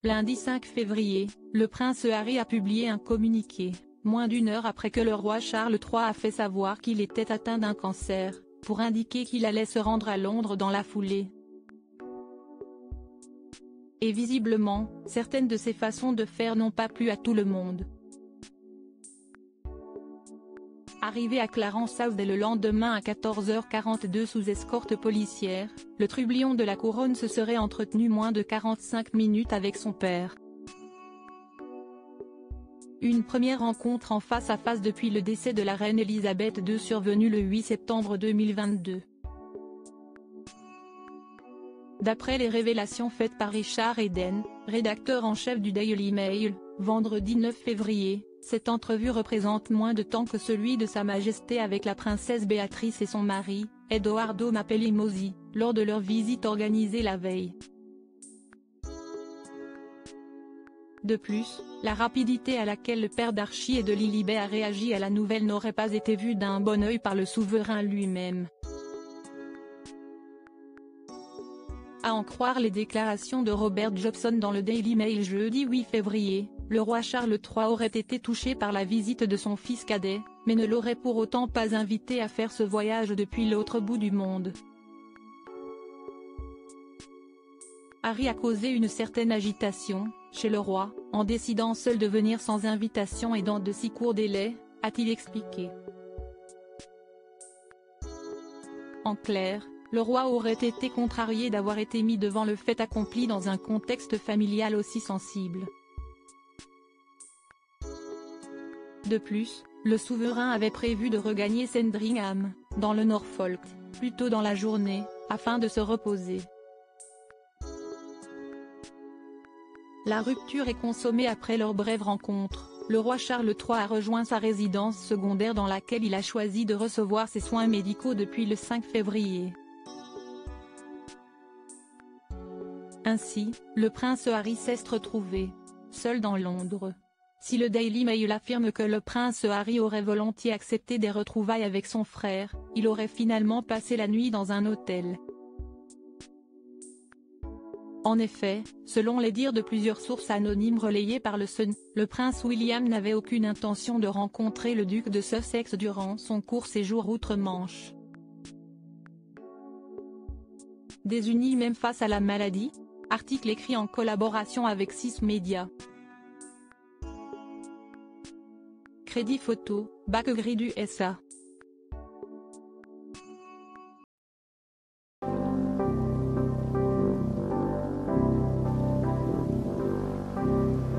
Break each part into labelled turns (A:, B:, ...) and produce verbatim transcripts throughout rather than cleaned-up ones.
A: Lundi cinq février, le prince Harry a publié un communiqué, moins d'une heure après que le roi Charles trois a fait savoir qu'il était atteint d'un cancer, pour indiquer qu'il allait se rendre à Londres dans la foulée. Et visiblement, certaines de ses façons de faire n'ont pas plu à tout le monde. Arrivé à Clarence House dès le lendemain à quatorze heures quarante-deux sous escorte policière, le trublion de la couronne se serait entretenu moins de quarante-cinq minutes avec son père. Une première rencontre en face à face depuis le décès de la reine Elisabeth deux survenu le huit septembre deux mille vingt-deux. D'après les révélations faites par Richard Eden, rédacteur en chef du Daily Mail, vendredi neuf février, cette entrevue représente moins de temps que celui de Sa Majesté avec la princesse Béatrice et son mari, Edoardo Mapelli-Mozzi, lors de leur visite organisée la veille. De plus, la rapidité à laquelle le père d'Archie et de Lilibet a réagi à la nouvelle n'aurait pas été vue d'un bon œil par le souverain lui-même. À en croire les déclarations de Robert Jobson dans le Daily Mail jeudi huit février, le roi Charles trois aurait été touché par la visite de son fils cadet, mais ne l'aurait pour autant pas invité à faire ce voyage depuis l'autre bout du monde. Harry a causé une certaine agitation, chez le roi, en décidant seul de venir sans invitation et dans de si courts délais, a-t-il expliqué. En clair, le roi aurait été contrarié d'avoir été mis devant le fait accompli dans un contexte familial aussi sensible. De plus, le souverain avait prévu de regagner Sandringham, dans le Norfolk, plus tôt dans la journée, afin de se reposer. La rupture est consommée après leur brève rencontre. Le roi Charles trois a rejoint sa résidence secondaire dans laquelle il a choisi de recevoir ses soins médicaux depuis le cinq février. Ainsi, le prince Harry s'est retrouvé seul dans Londres. Si le Daily Mail affirme que le prince Harry aurait volontiers accepté des retrouvailles avec son frère, il aurait finalement passé la nuit dans un hôtel. En effet, selon les dires de plusieurs sources anonymes relayées par le Sun, le prince William n'avait aucune intention de rencontrer le duc de Sussex durant son court séjour outre-Manche. Désuni même face à la maladie? Article écrit en collaboration avec Six Media. Crédit photo, Bac-Gris du S A.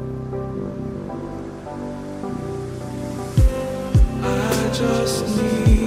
B: I just need